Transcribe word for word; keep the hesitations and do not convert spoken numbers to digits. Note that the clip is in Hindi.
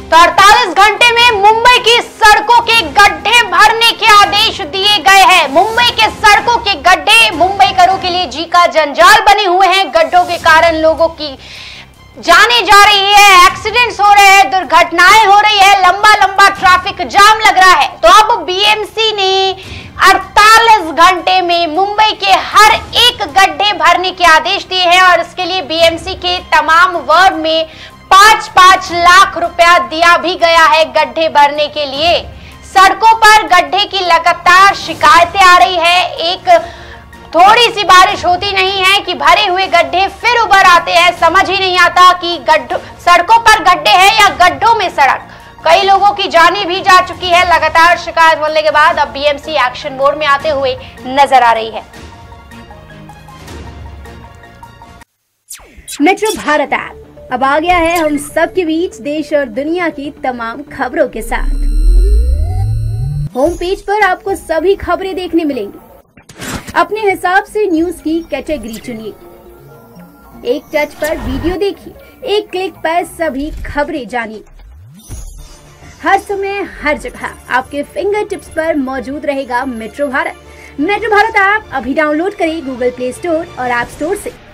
तो अड़तालीस घंटे में मुंबई की सड़कों के गड्ढे भरने के आदेश दिए गए हैं। मुंबई के सड़कों के गड्ढे मुंबईकरों के लिए जी का जंजाल बने हुए हैं। गड्ढों के कारण लोगों की जाने जा रही है, एक्सीडेंट्स हो रहे हैं, दुर्घटनाएं हो रही है, लंबा लंबा ट्रैफिक जाम लग रहा है। तो अब बीएमसी ने अड़तालीस घंटे में मुंबई के हर एक गड्ढे भरने के आदेश दिए हैं और इसके लिए बीएमसी के तमाम वार्ड में पांच पांच लाख रुपया दिया भी गया है गड्ढे भरने के लिए। सड़कों पर गड्ढे की लगातार शिकायतें आ रही है। एक थोड़ी सी बारिश होती नहीं है कि भरे हुए गड्ढे फिर उभर आते हैं। समझ ही नहीं आता कि गड्ढों सड़कों पर गड्ढे हैं या गड्ढों में सड़क। कई लोगों की जाने भी जा चुकी है। लगातार शिकायत बोलने के बाद अब बीएमसी एक्शन मोड में आते हुए नजर आ रही है। मेट्रो भारत ऐप अब आ गया है हम सबके बीच देश और दुनिया की तमाम खबरों के साथ। होम पेज पर आपको सभी खबरें देखने मिलेंगी। अपने हिसाब से न्यूज की कैटेगरी चुनिए, एक टच पर वीडियो देखिए, एक क्लिक पर सभी खबरें जानिए। हर समय हर जगह आपके फिंगर टिप्स पर मौजूद रहेगा metro Bharat. Metro Bharat app अभी डाउनलोड करें गूगल प्ले स्टोर और ऐप स्टोर से।